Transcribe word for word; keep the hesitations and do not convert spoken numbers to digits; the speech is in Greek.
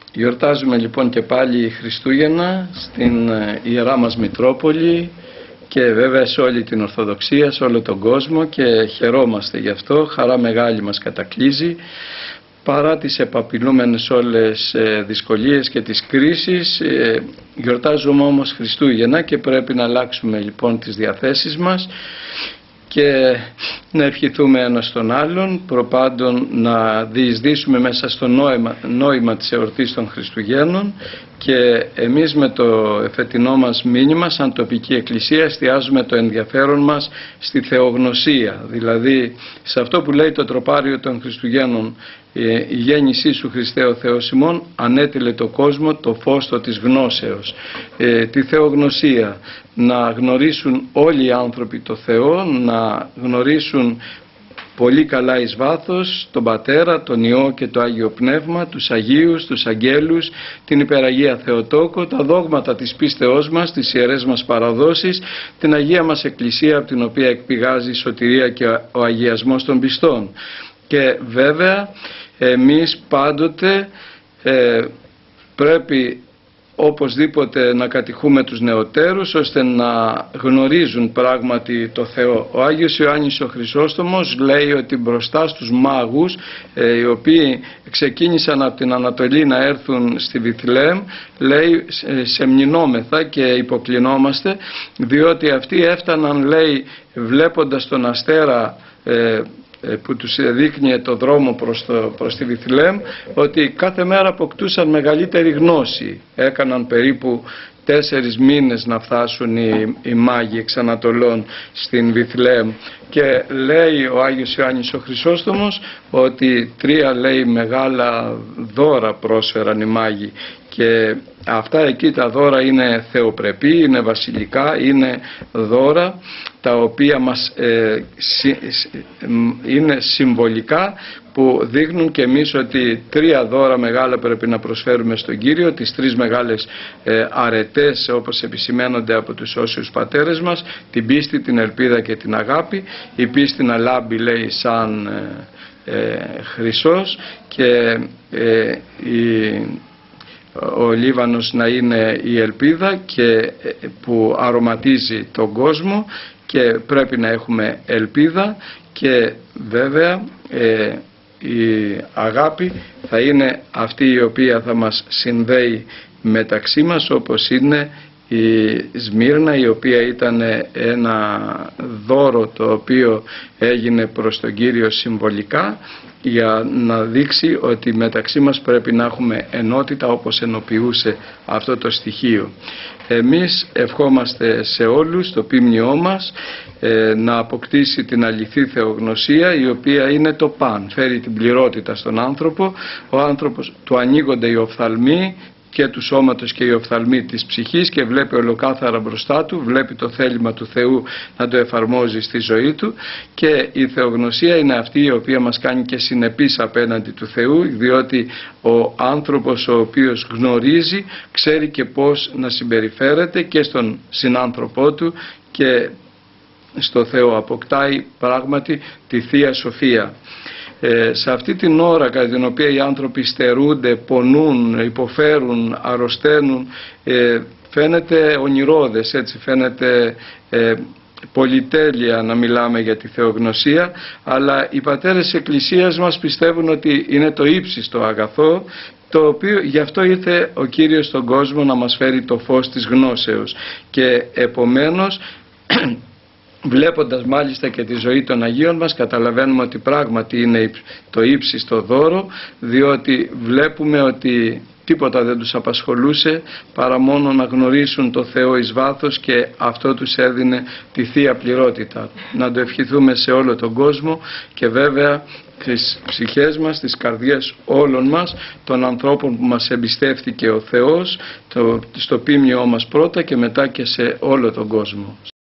Γιορτάζουμε λοιπόν και πάλι Χριστούγεννα στην Ιερά μας Μητρόπολη και βέβαια σε όλη την Ορθοδοξία, σε όλο τον κόσμο, και χαιρόμαστε γι' αυτό. Χαρά μεγάλη μας κατακλείζει παρά τις επαπειλούμενες όλες δυσκολίες και τις κρίσεις. Γιορτάζουμε όμως Χριστούγεννα και πρέπει να αλλάξουμε λοιπόν τις διαθέσεις μας και να ευχηθούμε ένας τον άλλον, προπάντων να διεισδύσουμε μέσα στο νόημα, νόημα της εορτής των Χριστουγέννων, και εμείς με το εφετινό μας μήνυμα σαν τοπική εκκλησία εστιάζουμε το ενδιαφέρον μας στη θεογνωσία, δηλαδή σε αυτό που λέει το τροπάριο των Χριστουγέννων: η γέννησή σου Χριστέ ο Θεός ημών ανέτειλε το κόσμο το φως το της γνώσεως. Ε, τη θεογνωσία, να γνωρίσουν όλοι οι άνθρωποι το Θεό, να γνωρίσουν πολύ καλά εις βάθος τον Πατέρα, τον Υιό και το Άγιο Πνεύμα, τους Αγίους, τους Αγγέλους, την Υπεραγία Θεοτόκο, τα δόγματα της πίστεώς μας, τις ιερές μας παραδόσεις, την Αγία μας Εκκλησία από την οποία εκπηγάζει η σωτηρία και ο αγιασμός των πιστών. Και βέβαια εμείς πάντοτε ε, πρέπει οπωσδήποτε να κατηχούμε τους νεωτέρους ώστε να γνωρίζουν πράγματι το Θεό. Ο Άγιος Ιωάννης ο Χρυσόστομος λέει ότι μπροστά στους μάγους ε, οι οποίοι ξεκίνησαν από την Ανατολή να έρθουν στη Βιθλεέμ, λέει, σεμνινόμεθα και υποκλεινόμαστε, διότι αυτοί έφταναν, λέει, βλέποντας τον αστέρα ε, που τους δείχνει το δρόμο προς, το, προς τη Βιθλεέμ, ότι κάθε μέρα αποκτούσαν μεγαλύτερη γνώση. Έκαναν περίπου τέσσερις μήνες να φτάσουν οι, οι μάγοι εξ Ανατολών στην Βιθλεέμ, και λέει ο Άγιος Ιωάννης ο Χρυσόστομος ότι τρία, λέει, μεγάλα δώρα πρόσφεραν οι μάγοι, και αυτά εκεί τα δώρα είναι θεοπρεπή, είναι βασιλικά, είναι δώρα τα οποία μας ε, συ, είναι συμβολικά, που δείχνουν και εμείς ότι τρία δώρα μεγάλα πρέπει να προσφέρουμε στον Κύριο, τις τρεις μεγάλες ε, αρετές όπως επισημαίνονται από τους όσιους πατέρες μας, την πίστη, την ελπίδα και την αγάπη. Η πίστη να λάμπει, λέει, σαν ε, ε, χρυσός, και ε, η ο Λίβανος να είναι η ελπίδα και που αρωματίζει τον κόσμο, και πρέπει να έχουμε ελπίδα, και βέβαια ε, η αγάπη θα είναι αυτή η οποία θα μας συνδέει μεταξύ μας, όπως είναι η Σμύρνα, η οποία ήταν ένα δώρο το οποίο έγινε προς τον Κύριο συμβολικά για να δείξει ότι μεταξύ μας πρέπει να έχουμε ενότητα, όπως ενοποιούσε αυτό το στοιχείο. Εμείς ευχόμαστε σε όλους το ποίμνιό μας ε, να αποκτήσει την αληθή θεογνωσία, η οποία είναι το παν, φέρει την πληρότητα στον άνθρωπο. Ο άνθρωπος του ανοίγονται οι οφθαλμοί και του σώματος και οι οφθαλμοί της ψυχής, και βλέπει ολοκάθαρα μπροστά του, βλέπει το θέλημα του Θεού να το εφαρμόζει στη ζωή του, και η θεογνωσία είναι αυτή η οποία μας κάνει και συνεπείς απέναντι του Θεού, διότι ο άνθρωπος ο οποίος γνωρίζει ξέρει και πώς να συμπεριφέρεται και στον συνάνθρωπό του, και στο Θεό αποκτάει πράγματι τη Θεία Σοφία. Ε, σε αυτή την ώρα κατά την οποία οι άνθρωποι στερούνται, πονούν, υποφέρουν, αρρωσταίνουν, ε, φαίνεται ονειρώδες, έτσι φαίνεται ε, πολυτέλεια να μιλάμε για τη θεογνωσία, αλλά οι πατέρες της Εκκλησίας μας πιστεύουν ότι είναι το ύψιστο αγαθό, το οποίο γι' αυτό ήρθε ο Κύριος στον κόσμο να μας φέρει το φως της γνώσεως, και επομένως βλέποντας μάλιστα και τη ζωή των Αγίων μας, καταλαβαίνουμε ότι πράγματι είναι το ύψιστο δώρο, διότι βλέπουμε ότι τίποτα δεν τους απασχολούσε παρά μόνο να γνωρίσουν το Θεό εις βάθος, και αυτό τους έδινε τη Θεία Πληρότητα. Να το ευχηθούμε σε όλο τον κόσμο, και βέβαια τις ψυχές μας, τις καρδιές όλων μας, των ανθρώπων που μας εμπιστεύτηκε ο Θεός, το, στο ποίμνιό μας πρώτα και μετά και σε όλο τον κόσμο.